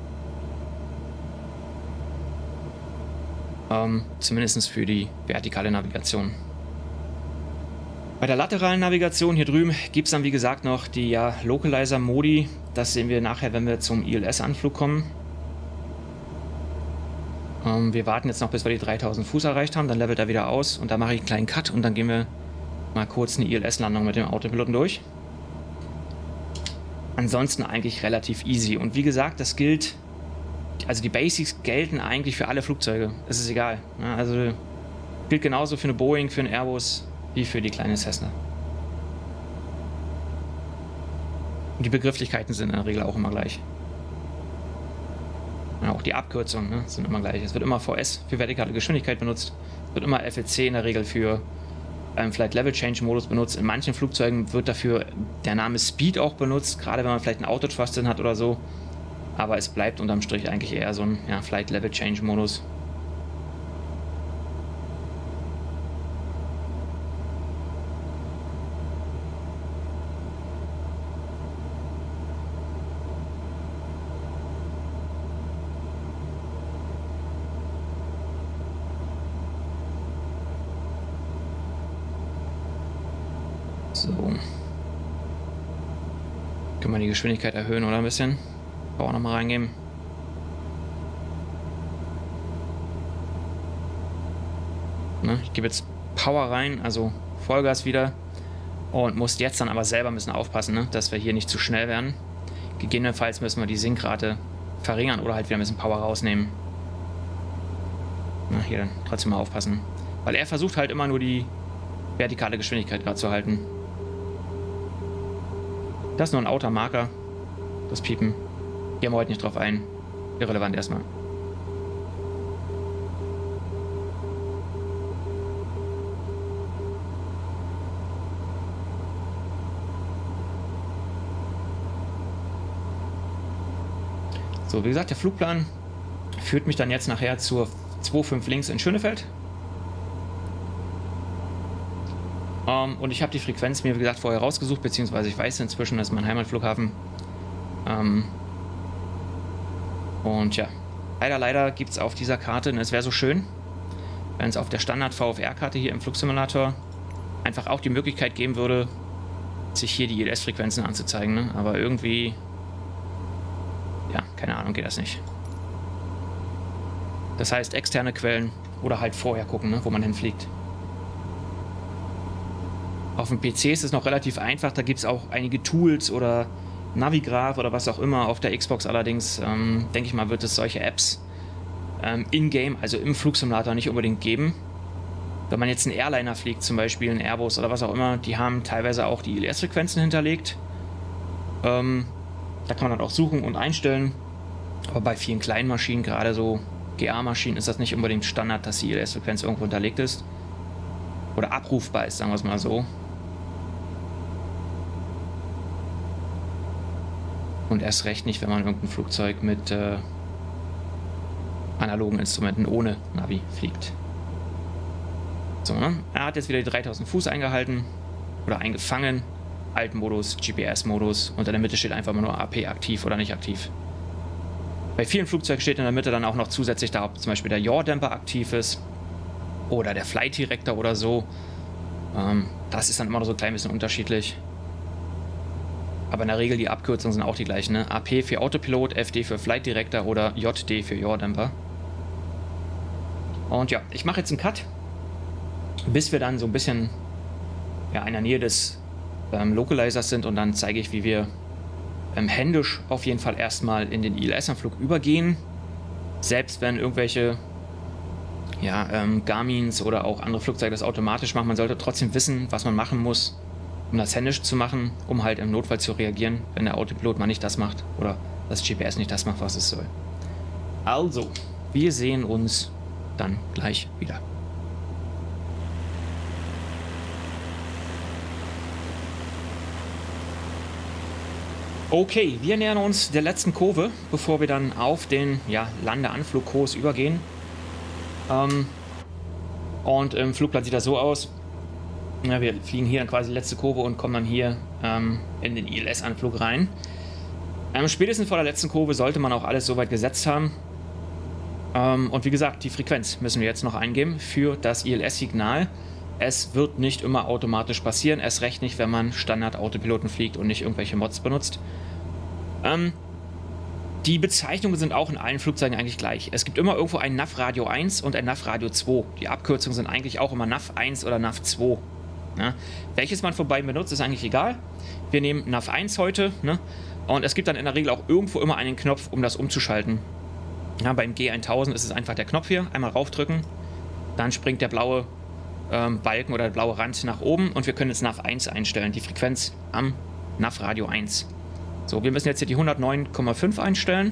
Zumindest für die vertikale Navigation. Bei der lateralen Navigation hier drüben gibt es dann wie gesagt noch die Localizer-Modi. Das sehen wir nachher, wenn wir zum ILS-Anflug kommen. Wir warten jetzt noch, bis wir die 3000 Fuß erreicht haben, dann levelt er wieder aus und da mache ich einen kleinen Cut und dann gehen wir mal kurz eine ILS-Landung mit dem Autopiloten durch. Ansonsten eigentlich relativ easy und wie gesagt, das gilt, also die Basics gelten eigentlich für alle Flugzeuge, es ist egal. Ja, also gilt genauso für eine Boeing, für einen Airbus wie für die kleine Cessna. Und die Begrifflichkeiten sind in der Regel auch immer gleich. Ja, auch die Abkürzungen, ne, sind immer gleich. Es wird immer VS für vertikale Geschwindigkeit benutzt. Es wird immer FLC in der Regel für Flight Level Change Modus benutzt. In manchen Flugzeugen wird dafür der Name Speed auch benutzt, gerade wenn man vielleicht einen Autothrust drin hat oder so. Aber es bleibt unterm Strich eigentlich eher so ein Flight Level Change Modus. So. Können wir die Geschwindigkeit erhöhen oder ein bisschen? Power nochmal reingeben. Ne, ich gebe jetzt Power rein, also Vollgas wieder. Und muss jetzt dann aber selber ein bisschen aufpassen, ne, dass wir hier nicht zu schnell werden. Gegebenenfalls müssen wir die Sinkrate verringern oder halt wieder ein bisschen Power rausnehmen. Na, hier dann trotzdem mal aufpassen. Weil er versucht halt immer nur die vertikale Geschwindigkeit gerade zu halten. Das ist nur ein Outer-Marker. Das Piepen. Gehen wir heute nicht drauf ein. Irrelevant erstmal. So, wie gesagt, der Flugplan führt mich dann jetzt nachher zur 2.5 links in Schönefeld. Und ich habe die Frequenz mir, wie gesagt, vorher rausgesucht, beziehungsweise ich weiß inzwischen, das ist mein Heimatflughafen. Und ja, leider gibt es auf dieser Karte, und es wäre so schön, wenn es auf der Standard-VFR-Karte hier im Flugsimulator einfach auch die Möglichkeit geben würde, sich hier die ILS-Frequenzen anzuzeigen, ne? Aber irgendwie, ja, keine Ahnung, geht das nicht. Das heißt, externe Quellen oder halt vorher gucken, ne, wo man hinfliegt. Auf dem PC ist es noch relativ einfach, da gibt es auch einige Tools oder Navigraph oder was auch immer. Auf der Xbox allerdings, denke ich mal, wird es solche Apps in-game, also im Flugsimulator nicht unbedingt geben. Wenn man jetzt einen Airliner fliegt, zum Beispiel einen Airbus oder was auch immer, die haben teilweise auch die ILS-Frequenzen hinterlegt. Da kann man dann auch suchen und einstellen. Aber bei vielen kleinen Maschinen, gerade so GA-Maschinen, ist das nicht unbedingt Standard, dass die ILS-Frequenz irgendwo hinterlegt ist. Oder abrufbar ist, sagen wir es mal so. Und erst recht nicht, wenn man irgendein Flugzeug mit analogen Instrumenten ohne Navi fliegt. So, ne? Er hat jetzt wieder die 3000 Fuß eingehalten oder eingefangen. Altmodus, GPS-Modus und in der Mitte steht einfach immer nur AP aktiv oder nicht aktiv. Bei vielen Flugzeugen steht in der Mitte dann auch noch zusätzlich da, ob zum Beispiel der Yaw-Dämpfer aktiv ist oder der Flight Director oder so. Das ist dann immer noch so ein klein bisschen unterschiedlich. Aber in der Regel die Abkürzungen sind auch die gleichen, ne? AP für Autopilot, FD für Flight Director oder JD für Yaw-Dämpfer. Und ja, ich mache jetzt einen Cut, bis wir dann so ein bisschen in der Nähe des Localizers sind und dann zeige ich, wie wir händisch auf jeden Fall erstmal in den ILS-Anflug übergehen. Selbst wenn irgendwelche Garmins oder auch andere Flugzeuge das automatisch machen, man sollte trotzdem wissen, was man machen muss, um das händisch zu machen, um halt im Notfall zu reagieren, wenn der Autopilot mal nicht das macht oder das GPS nicht das macht, was es soll. Also, wir sehen uns dann gleich wieder. Okay, wir nähern uns der letzten Kurve, bevor wir dann auf den Landeanflugkurs übergehen. Und im Flugplan sieht das so aus. Ja, wir fliegen hier dann quasi die letzte Kurve und kommen dann hier in den ILS-Anflug rein. Spätestens vor der letzten Kurve sollte man auch alles soweit gesetzt haben. Und wie gesagt, die Frequenz müssen wir jetzt noch eingeben für das ILS-Signal. Es wird nicht immer automatisch passieren, erst recht nicht, wenn man Standard-Autopiloten fliegt und nicht irgendwelche Mods benutzt. Die Bezeichnungen sind auch in allen Flugzeugen eigentlich gleich. Es gibt immer irgendwo ein NAV Radio 1 und ein NAV Radio 2. Die Abkürzungen sind eigentlich auch immer NAV 1 oder NAV 2. Ja? Welches man von beiden benutzt, ist eigentlich egal. Wir nehmen NAV 1 heute, ne? Und es gibt dann in der Regel auch irgendwo immer einen Knopf, um das umzuschalten. Ja, beim G1000 ist es einfach der Knopf hier, einmal raufdrücken, dann springt der blaue Balken oder der blaue Rand nach oben und wir können jetzt NAV 1 einstellen, die Frequenz am NAV Radio 1. So, wir müssen jetzt hier die 109,5 einstellen.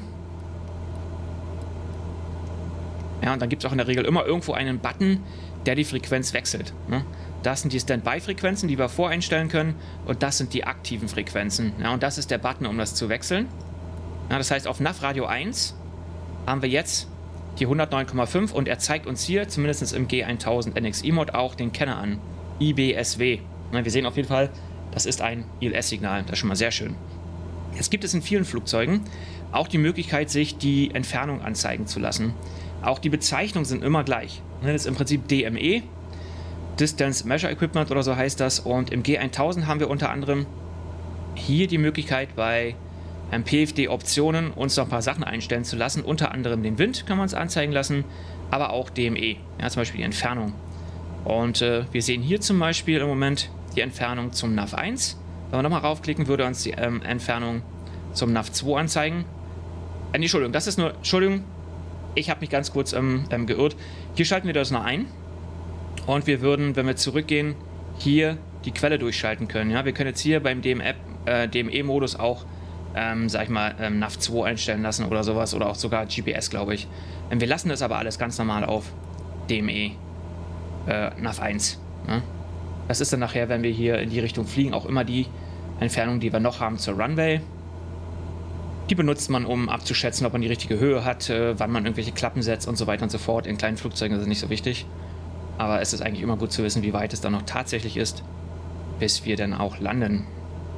Ja, und dann gibt es auch in der Regel immer irgendwo einen Button, der die Frequenz wechselt. Ne? Das sind die Standby-Frequenzen, die wir voreinstellen können, und das sind die aktiven Frequenzen. Ja, und das ist der Button, um das zu wechseln. Ja, das heißt, auf NAV Radio 1 haben wir jetzt die 109,5 und er zeigt uns hier, zumindest im G1000 NXI-Mod, auch den Kenner an. IBSW. Ja, wir sehen auf jeden Fall, das ist ein ILS-Signal. Das ist schon mal sehr schön. Jetzt gibt es in vielen Flugzeugen auch die Möglichkeit, sich die Entfernung anzeigen zu lassen. Auch die Bezeichnungen sind immer gleich. Das ist im Prinzip DME, Distance Measure Equipment oder so heißt das. Und im G1000 haben wir unter anderem hier die Möglichkeit, bei PFD-Optionen uns noch ein paar Sachen einstellen zu lassen. Unter anderem den Wind kann man es anzeigen lassen, aber auch DME, ja, zum Beispiel die Entfernung. Und wir sehen hier zum Beispiel im Moment die Entfernung zum NAV 1. Wenn wir nochmal raufklicken, würde uns die Entfernung zum NAV 2 anzeigen. Entschuldigung, das ist nur... Entschuldigung, ich habe mich ganz kurz geirrt. Hier schalten wir das noch ein. Und wir würden, wenn wir zurückgehen, hier die Quelle durchschalten können. Ja? Wir können jetzt hier beim DME-Modus auch, sag ich mal, NAV 2 einstellen lassen oder sowas. Oder auch sogar GPS, glaube ich. Wir lassen das aber alles ganz normal auf DME NAV 1. Ja? Das ist dann nachher, wenn wir hier in die Richtung fliegen, auch immer die Entfernung, die wir noch haben zur Runway. Die benutzt man, um abzuschätzen, ob man die richtige Höhe hat, wann man irgendwelche Klappen setzt und so weiter und so fort. In kleinen Flugzeugen ist es nicht so wichtig. Aber es ist eigentlich immer gut zu wissen, wie weit es dann noch tatsächlich ist, bis wir dann auch landen.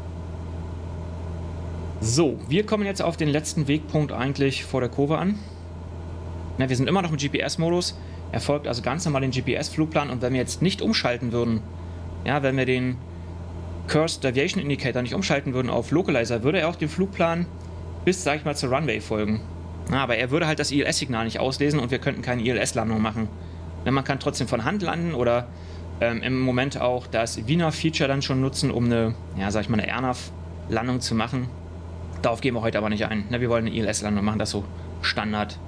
So, wir kommen jetzt auf den letzten Wegpunkt eigentlich vor der Kurve an. Na, wir sind immer noch im GPS-Modus. Er folgt also ganz normal den GPS-Flugplan. Und wenn wir jetzt nicht umschalten würden, ja, wenn wir den Cursed Deviation Indicator nicht umschalten würden auf Localizer, würde er auch den Flugplan bis, sag ich mal, zur Runway folgen. Na, aber er würde halt das ILS-Signal nicht auslesen und wir könnten keine ILS-Landung machen. Denn man kann trotzdem von Hand landen oder im Moment auch das VNAV-Feature dann schon nutzen, um eine, ja, sag ich mal, eine AirNav-Landung zu machen. Darauf gehen wir heute aber nicht ein. Na, wir wollen eine ILS-Landung machen, das ist so Standard.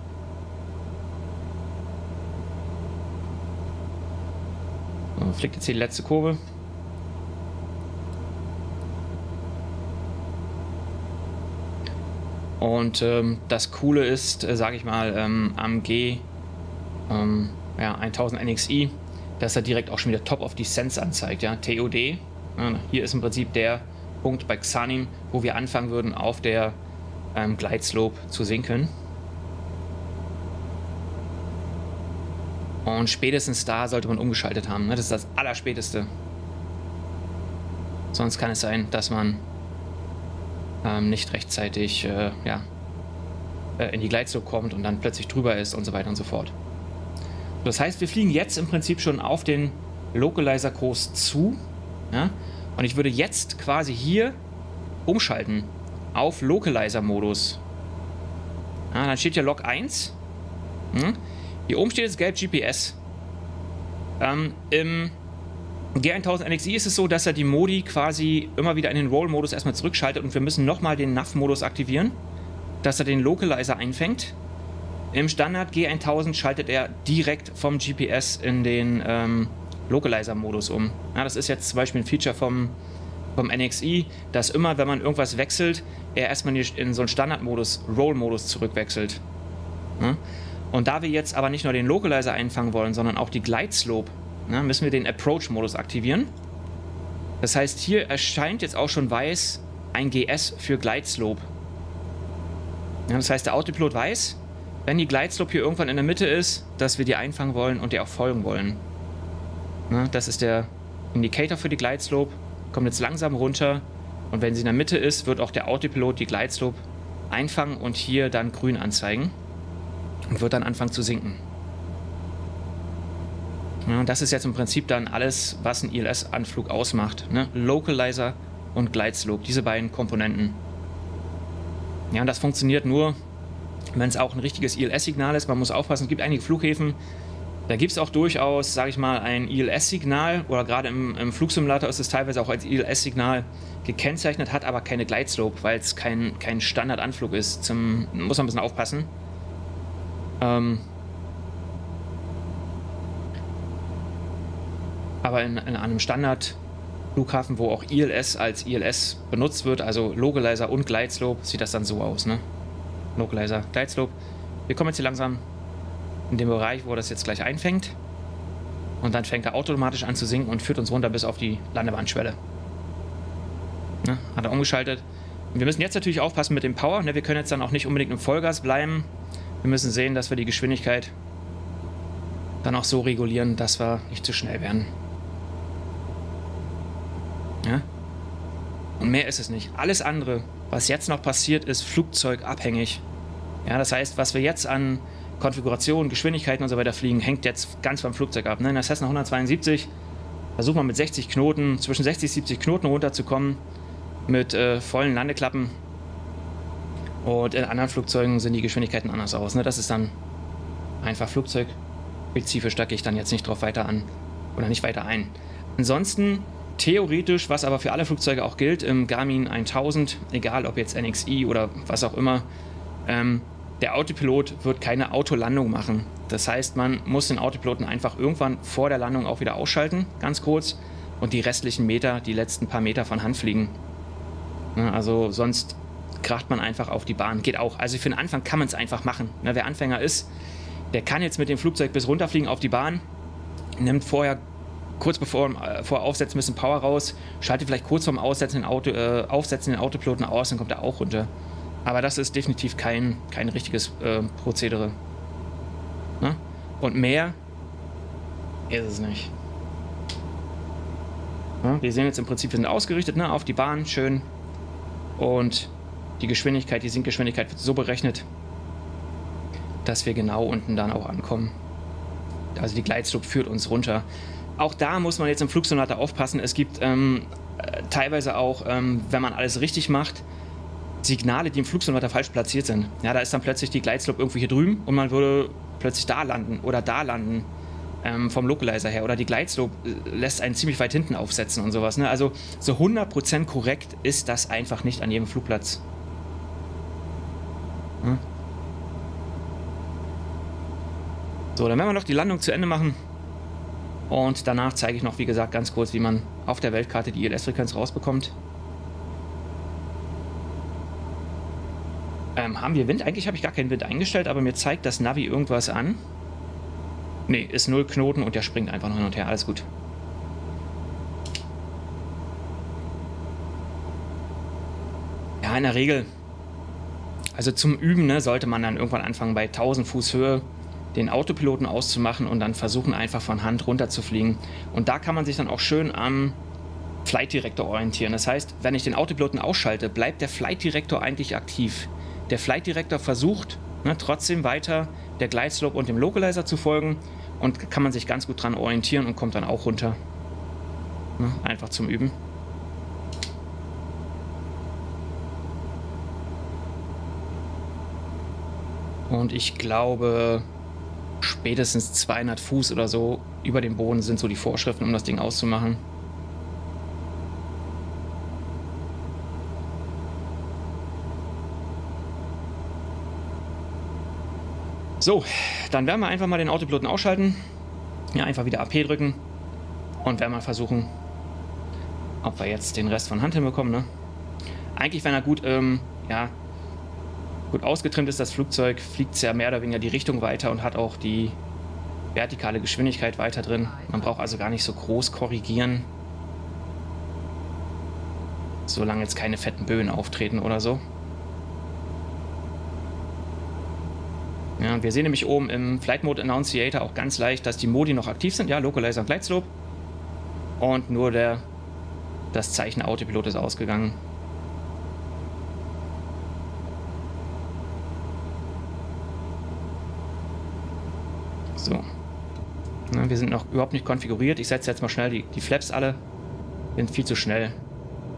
So, fliegt jetzt hier die letzte Kurve. Und das Coole ist, sage ich mal, am G1000 NXI, dass er direkt auch schon wieder Top of Descent anzeigt. Ja? TOD, ja, hier ist im Prinzip der Punkt bei Xanim, wo wir anfangen würden, auf der Glideslope zu sinken. Und spätestens da sollte man umgeschaltet haben. Ne? Das ist das Allerspäteste. Sonst kann es sein, dass man nicht rechtzeitig in die Glideslope kommt und dann plötzlich drüber ist und so weiter und so fort. Das heißt, wir fliegen jetzt im Prinzip schon auf den Localizer-Kurs zu. Ja? Und ich würde jetzt quasi hier umschalten auf Localizer-Modus. Ja, dann steht hier Log 1. Hier oben steht jetzt gelb GPS. Im G1000 NXI ist es so, dass er die Modi quasi immer wieder in den Roll-Modus erstmal zurückschaltet und wir müssen nochmal den NAV-Modus aktivieren, dass er den Localizer einfängt. Im Standard G1000 schaltet er direkt vom GPS in den Localizer-Modus um. Ja, das ist jetzt zum Beispiel ein Feature vom NXI, dass immer, wenn man irgendwas wechselt, er erstmal in so einen Standard-Modus, Roll-Modus zurückwechselt. Ja? Und da wir jetzt aber nicht nur den Localizer einfangen wollen, sondern auch die Glideslope, müssen wir den Approach-Modus aktivieren. Das heißt, hier erscheint jetzt auch schon weiß ein GS für Glideslope. Ja, das heißt, der Autopilot weiß, wenn die Glideslope hier irgendwann in der Mitte ist, dass wir die einfangen wollen und der auch folgen wollen. Ja, das ist der Indicator für die Glideslope. Kommt jetzt langsam runter und wenn sie in der Mitte ist, wird auch der Autopilot die Glideslope einfangen und hier dann grün anzeigen und wird dann anfangen zu sinken. Ja, und das ist jetzt im Prinzip dann alles, was ein ILS-Anflug ausmacht. Ne? Localizer und Glideslope, diese beiden Komponenten. Ja, und das funktioniert nur wenn es auch ein richtiges ILS-Signal ist. Man muss aufpassen, es gibt einige Flughäfen, da gibt es auch durchaus, sage ich mal, ein ILS-Signal, oder gerade im Flugsimulator ist es teilweise auch als ILS-Signal gekennzeichnet, hat aber keine Glideslope, weil es kein Standardanflug ist. Muss man ein bisschen aufpassen. Aber in einem Standardflughafen, wo auch ILS als ILS benutzt wird, also Localizer und Glideslope, sieht das dann so aus, ne? Localizer, Glideslope. Wir kommen jetzt hier langsam in den Bereich, wo das jetzt gleich einfängt. Und dann fängt er automatisch an zu sinken und führt uns runter bis auf die Landebahnschwelle. Ne? Hat er umgeschaltet. Und wir müssen jetzt natürlich aufpassen mit dem Power. Ne? Wir können jetzt dann auch nicht unbedingt im Vollgas bleiben. Wir müssen sehen, dass wir die Geschwindigkeit dann auch so regulieren, dass wir nicht zu schnell werden. Ja? Und mehr ist es nicht. Alles andere, was jetzt noch passiert, ist flugzeugabhängig. Ja, das heißt, was wir jetzt an Konfiguration, Geschwindigkeiten und so weiter fliegen, hängt jetzt ganz vom Flugzeug ab. Ne? In der Cessna 172 versucht man mit 60 Knoten, zwischen 60 und 70 Knoten runterzukommen, mit vollen Landeklappen. Und in anderen Flugzeugen sind die Geschwindigkeiten anders aus. Ne? Das ist dann einfach flugspezifisch, da gehe ich dann jetzt nicht drauf weiter an oder nicht weiter ein. Ansonsten theoretisch, was aber für alle Flugzeuge auch gilt, im Garmin 1000, egal ob jetzt NXI oder was auch immer, der Autopilot wird keine Autolandung machen. Das heißt, man muss den Autopiloten einfach irgendwann vor der Landung auch wieder ausschalten, ganz kurz, und die restlichen Meter, die letzten paar Meter von Hand fliegen. Ja, also sonst kracht man einfach auf die Bahn. Geht auch. Also für den Anfang kann man es einfach machen. Na, wer Anfänger ist, der kann jetzt mit dem Flugzeug bis runterfliegen auf die Bahn, nimmt vorher, kurz vor Aufsetzen, ein bisschen Power raus, schaltet vielleicht kurz vorm Aufsetzen den Autopiloten aus, dann kommt er auch runter. Aber das ist definitiv kein richtiges Prozedere. Na? Und mehr ist es nicht. Ja, wir sehen jetzt im Prinzip, wir sind ausgerichtet, ne, auf die Bahn, schön. Und die Geschwindigkeit, die Sinkgeschwindigkeit wird so berechnet, dass wir genau unten dann auch ankommen. Also die Glideslope führt uns runter. Auch da muss man jetzt im Flugsimulator aufpassen. Es gibt teilweise auch, wenn man alles richtig macht, Signale, die im Flugsimulator falsch platziert sind. Ja, da ist dann plötzlich die Glideslope irgendwo hier drüben und man würde plötzlich da landen oder da landen vom Localizer her. Oder die Glideslope lässt einen ziemlich weit hinten aufsetzen und sowas. Ne? Also so 100% korrekt ist das einfach nicht an jedem Flugplatz. Hm? So, dann werden wir noch die Landung zu Ende machen. Und danach zeige ich noch, wie gesagt, ganz kurz, wie man auf der Weltkarte die ILS-Frequenz rausbekommt. Haben wir Wind? Eigentlich habe ich gar keinen Wind eingestellt, aber mir zeigt das Navi irgendwas an. Ne, ist 0 Knoten und der springt einfach noch hin und her. Alles gut. Ja, in der Regel. Also zum Üben, ne, sollte man dann irgendwann anfangen, bei 1000 Fuß Höhe den Autopiloten auszumachen und dann versuchen, einfach von Hand runter zu fliegen. Und da kann man sich dann auch schön am Flight Director orientieren. Das heißt, wenn ich den Autopiloten ausschalte, bleibt der Flight Director eigentlich aktiv. Der Flight Director versucht, ne, trotzdem weiter der Glideslope und dem Localizer zu folgen und kann man sich ganz gut dran orientieren und kommt dann auch runter. Ne, einfach zum Üben. Und ich glaube, spätestens 200 Fuß oder so über dem Boden sind so die Vorschriften, um das Ding auszumachen. So, dann werden wir einfach mal den Autopiloten ausschalten. Ja, einfach wieder AP drücken. Und werden mal versuchen, ob wir jetzt den Rest von Hand hinbekommen, ne? Eigentlich, wenn er gut, ja, gut ausgetrimmt ist, das Flugzeug, fliegt es ja mehr oder weniger die Richtung weiter und hat auch die vertikale Geschwindigkeit weiter drin. Man braucht also gar nicht so groß korrigieren. Solange jetzt keine fetten Böen auftreten oder so. Ja, wir sehen nämlich oben im Flight Mode Annunciator auch ganz leicht, dass die Modi noch aktiv sind. Ja, Localizer und Glideslope. Und nur das Zeichen Autopilot ist ausgegangen. So. Na, wir sind noch überhaupt nicht konfiguriert. Ich setze jetzt mal schnell die Flaps alle. Sind viel zu schnell.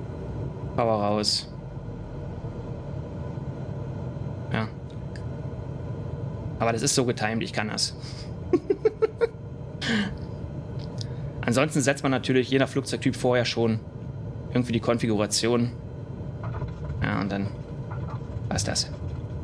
Power raus. Ja. Aber das ist so getimed, ich kann das. Ansonsten setzt man natürlich je nach Flugzeugtyp vorher schon irgendwie die Konfiguration. Ja, und dann war's das.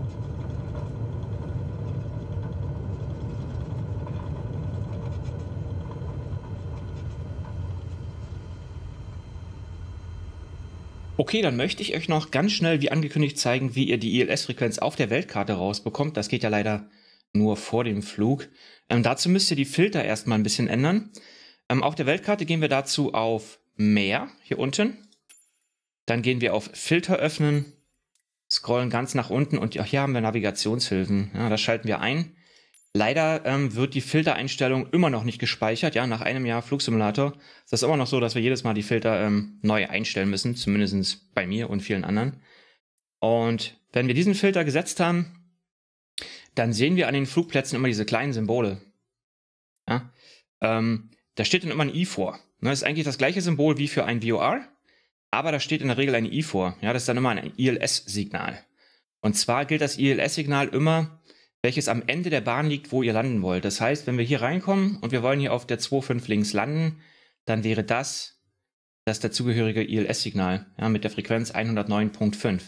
Okay, dann möchte ich euch noch ganz schnell, wie angekündigt, zeigen, wie ihr die ILS-Frequenz auf der Weltkarte rausbekommt. Das geht ja leider nur vor dem Flug. Dazu müsst ihr die Filter erstmal ein bisschen ändern. Auf der Weltkarte gehen wir dazu auf Mehr, hier unten. Dann gehen wir auf Filter öffnen, scrollen ganz nach unten und hier haben wir Navigationshilfen. Ja, das schalten wir ein. Leider wird die Filtereinstellung immer noch nicht gespeichert. Ja, nach einem Jahr Flugsimulator ist das immer noch so, dass wir jedes Mal die Filter neu einstellen müssen. Zumindest bei mir und vielen anderen. Und wenn wir diesen Filter gesetzt haben, dann sehen wir an den Flugplätzen immer diese kleinen Symbole. Ja, da steht dann immer ein I vor. Das ist eigentlich das gleiche Symbol wie für ein VOR, aber da steht in der Regel ein I vor. Ja, das ist dann immer ein ILS-Signal. Und zwar gilt das ILS-Signal immer, welches am Ende der Bahn liegt, wo ihr landen wollt. Das heißt, wenn wir hier reinkommen und wir wollen hier auf der 2.5 links landen, dann wäre das dazugehörige ILS-Signal, ja, mit der Frequenz 109.5.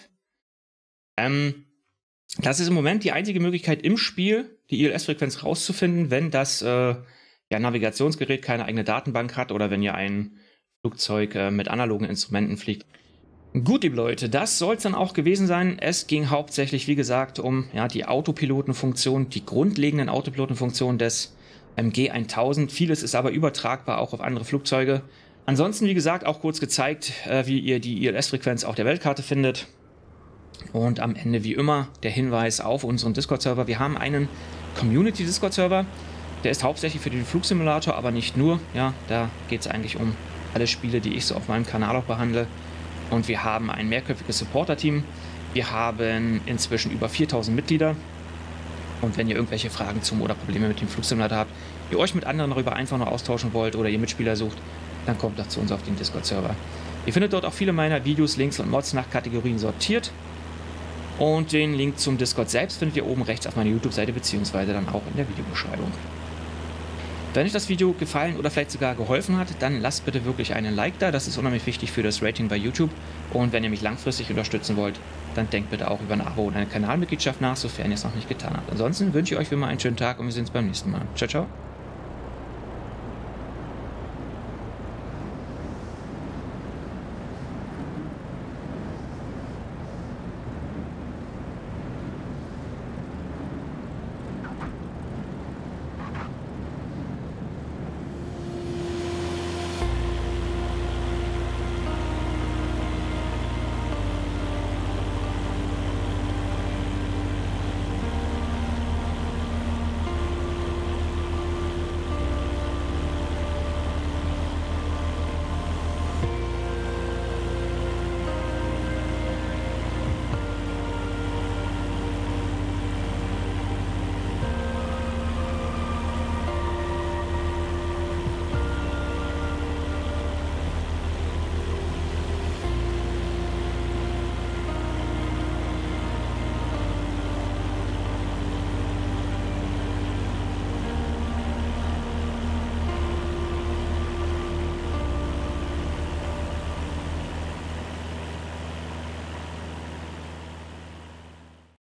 Das ist im Moment die einzige Möglichkeit im Spiel, die ILS-Frequenz rauszufinden, wenn das Navigationsgerät keine eigene Datenbank hat oder wenn ihr ein Flugzeug mit analogen Instrumenten fliegt. Gut, liebe Leute, das soll es dann auch gewesen sein. Es ging hauptsächlich, wie gesagt, um die Autopilotenfunktion, die grundlegenden Autopilotenfunktionen des G1000. Vieles ist aber übertragbar auch auf andere Flugzeuge. Ansonsten, wie gesagt, auch kurz gezeigt, wie ihr die ILS-Frequenz auf der Weltkarte findet. Und am Ende, wie immer, der Hinweis auf unseren Discord-Server. Wir haben einen Community-Discord-Server. Der ist hauptsächlich für den Flugsimulator, aber nicht nur. Ja, da geht es eigentlich um alle Spiele, die ich so auf meinem Kanal auch behandle. Und wir haben ein mehrköpfiges Supporter-Team. Wir haben inzwischen über 4000 Mitglieder. Und wenn ihr irgendwelche Fragen zum oder Probleme mit dem Flugsimulator habt, ihr euch mit anderen darüber einfach nur austauschen wollt oder ihr Mitspieler sucht, dann kommt doch zu uns auf den Discord-Server. Ihr findet dort auch viele meiner Videos, Links und Mods nach Kategorien sortiert. Und den Link zum Discord selbst findet ihr oben rechts auf meiner YouTube-Seite beziehungsweise dann auch in der Videobeschreibung. Wenn euch das Video gefallen oder vielleicht sogar geholfen hat, dann lasst bitte wirklich einen Like da. Das ist unheimlich wichtig für das Rating bei YouTube. Und wenn ihr mich langfristig unterstützen wollt, dann denkt bitte auch über ein Abo und eine Kanalmitgliedschaft nach, sofern ihr es noch nicht getan habt. Ansonsten wünsche ich euch wie immer einen schönen Tag und wir sehen uns beim nächsten Mal. Ciao, ciao.